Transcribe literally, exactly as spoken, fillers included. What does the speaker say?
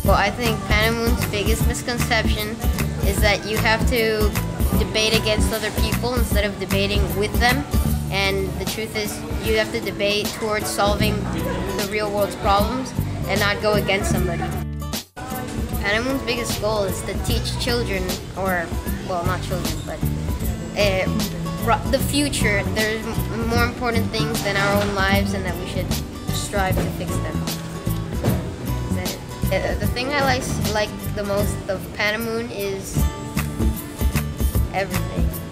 Well, I think PANAMUN's biggest misconception is that you have to debate against other people instead of debating with them. And the truth is, you have to debate towards solving the real world's problems and not go against somebody. PANAMUN's biggest goal is to teach children, or, well, not children, but uh, the future. There's more important things than our own lives, and that we should strive to fix them. Is that it? Uh, the thing I like, like the most of PANAMUN is everything.